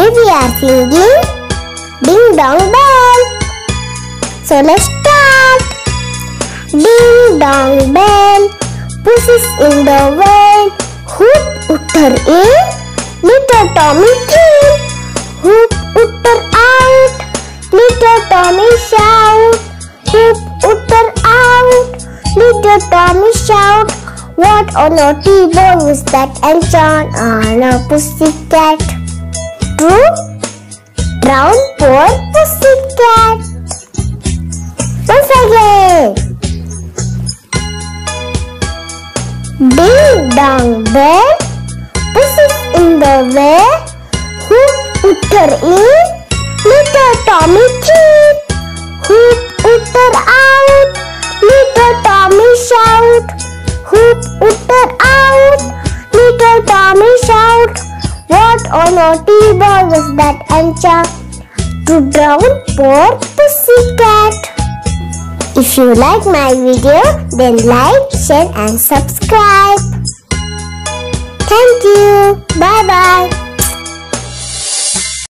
Today we are singing Ding Dong Bell. So let's start. Ding dong bell, pussy's in the well. Hoop utter in, little Tommy came. Hoop utter out, little Tommy shout. Hoop utter out, little Tommy shout. What a naughty boy was that, and John on a pussycat. True, brown poor pussycat. Once again. Ding dong bell, pussy's in the well. Hoop utter in, little Tommy came. Hoop utter out, little Tommy shout. Hoop utter out, little Tommy shout. What a naughty boy was that, and to brown poor pussycat. If you like my video, then like, share and subscribe. Thank you. Bye bye.